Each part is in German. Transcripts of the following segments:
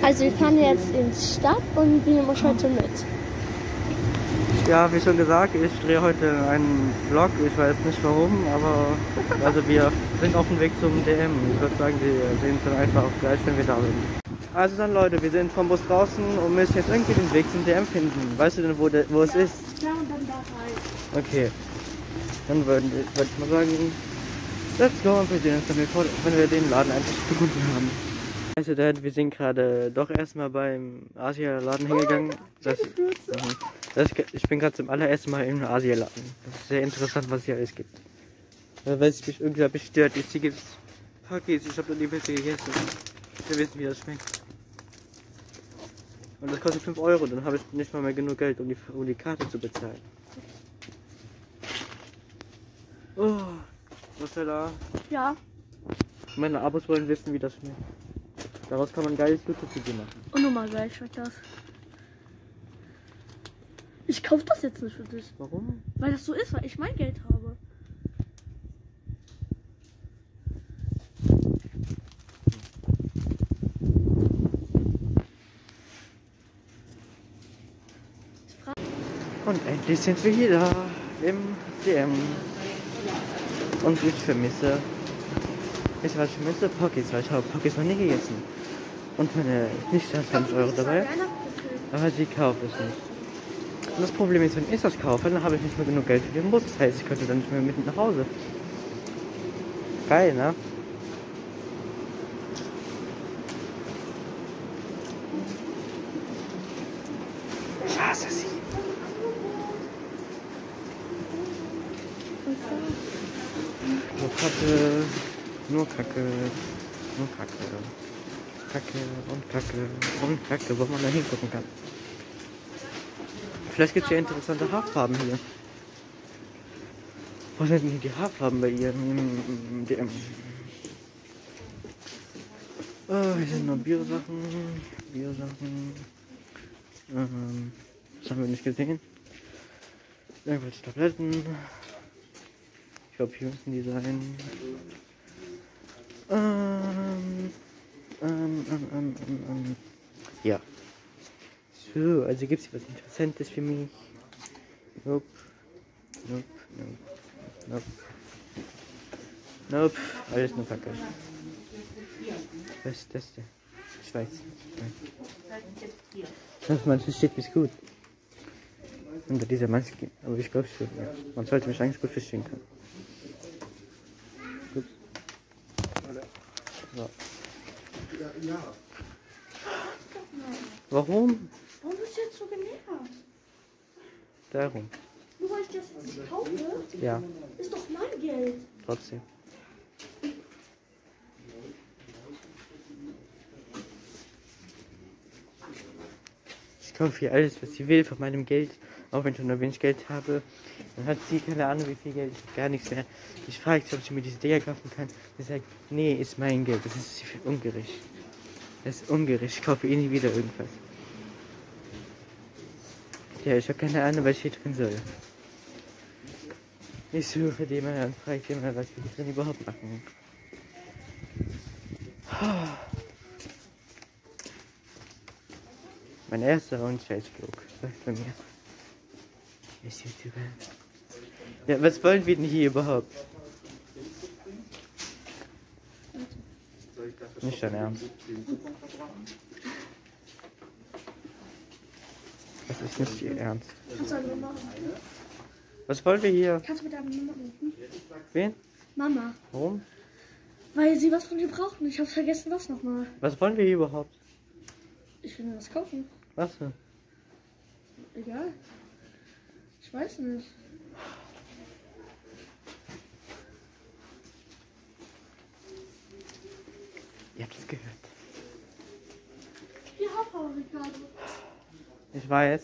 Also wir fahren jetzt in die Stadt und nehmen euch heute mit. Ja, wie schon gesagt, ich drehe heute einen Vlog. Ich weiß nicht warum, aber also wir sind auf dem Weg zum DM. Ich würde sagen, wir sehen uns dann einfach auch gleich, wenn wir da sind. Also dann Leute, wir sind vom Bus draußen und müssen jetzt irgendwie den Weg zum DM finden. Weißt du denn, wo es ist? Ja, und dann da rein. Okay. Dann würde ich mal sagen, let's go und wir sehen uns dann, wenn wir den Laden endlich gefunden haben. Also wir sind gerade doch erstmal beim Asia-Laden hingegangen. Ich bin gerade zum allerersten Mal im Asia-Laden. Das ist sehr interessant, was hier alles gibt. Weil es mich irgendwie bestört ist, hier gibt es Pakis, ich habe noch nie welche gegessen. Wir wissen, wie das schmeckt. Und das kostet 5 Euro, dann habe ich nicht mal mehr genug Geld, um die Karte zu bezahlen. Oh, was ist da? Ja. Meine Abos wollen wissen, wie das schmeckt. Daraus kann man ein geiles YouTube-Video machen. Und nochmal geil schmeckt das. Ich kaufe das jetzt nicht für dich. Warum? Weil das so ist, weil ich mein Geld habe. Und endlich sind wir hier da im DM. Und ich vermisse. Weißt du, was ich vermisse? Pokis, weil ich habe Pokis noch nie gegessen. Und meine Nichte hat 5 Euro dabei, aber sie kauft es nicht. Und das Problem ist, wenn ich das kaufe, dann habe ich nicht mehr genug Geld für den Bus. Das heißt, ich könnte dann nicht mehr mit nach Hause. Geil, ne? Ich hasse sie. Nur Kacke, nur Kacke, nur Kacke. Kacke und Kacke und Kacke, wo man da hingucken kann. Vielleicht gibt es ja interessante Haarfarben hier. Wo sind denn die Haarfarben bei ihr im DM? Oh, hier sind nur Biosachen. Das haben wir nicht gesehen. Irgendwelche Tabletten. Ich glaube, hier müssen die sein. Ja. So, also gibt es was Interessantes für mich? Nope. Nope. Alles nur Kacke. Was ist das denn? Ich weiß. Man versteht mich gut. Unter dieser Maske. Aber ich glaube schon. Ja. Man sollte mich eigentlich gut verstehen können. Gut. So. Ja. Warum? Warum bist du jetzt so genervt? Darum. Nur weil ich das jetzt nicht kaufe? Ja. Ist doch mein Geld. Trotzdem. Ich kaufe hier alles, was sie will, von meinem Geld. Auch wenn ich nur wenig Geld habe. Dann hat sie keine Ahnung, wie viel Geld. Ich habe gar nichts mehr. Ich frage sie, ob sie mir diese Dinger kaufen kann. Sie sagt, nee, ist mein Geld. Das ist ungerecht. Das ist ungerecht. Ich kaufe eh nie wieder irgendwas. Ja, ich habe keine Ahnung, was hier drin soll. Ich suche die mal und frage die mal, was wir hier drin überhaupt machen. Mein erster und Scheißflug. Was bei mir? Ist YouTuber. Ja, was wollen wir denn hier überhaupt? Nicht dein Ernst. Das ist nicht ihr Ernst. Kannst du eine Nummer rufen? Was wollen wir hier? Kannst du mit deiner Nummer rufen? Wen? Mama. Warum? Weil sie was von dir braucht und ich habe vergessen, was nochmal. Was wollen wir hier überhaupt? Ich will mir was kaufen. Was denn? Egal. Ich weiß nicht. Ihr habt es gehört. Hier Hafer, Ricardo. Ich weiß.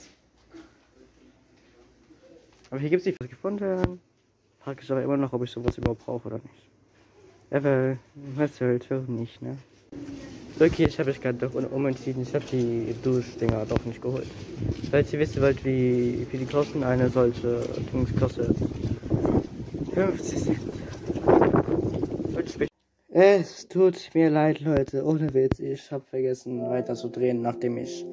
Aber hier gibt es nicht was gefunden. Frage ich aber immer noch, ob ich sowas überhaupt brauche oder nicht. Aber was soll's auch nicht, ne? Okay, ich habe mich gerade doch umentschieden. Ich habe die Duschdinger doch nicht geholt. Falls ihr wissen wollt, wie viel die kosten, eine solche Dings kostet 50 Cent. Es tut mir leid, Leute. Ohne Witz, ich habe vergessen weiter zu drehen, nachdem ich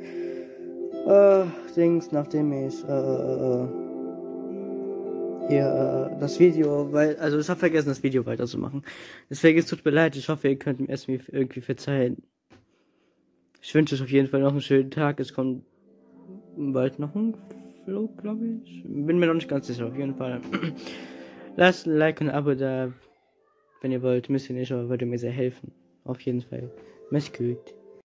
das Video, also ich habe vergessen, das Video weiterzumachen. Deswegen, es tut mir leid, ich hoffe, ihr könnt mir es mir irgendwie verzeihen. Ich wünsche euch auf jeden Fall noch einen schönen Tag. Es kommt bald noch ein Vlog, glaube ich. Bin mir noch nicht ganz sicher, auf jeden Fall. Lasst ein Like und ein Abo da, wenn ihr wollt. Müsst ihr nicht, aber würde mir sehr helfen. Auf jeden Fall. Macht's gut.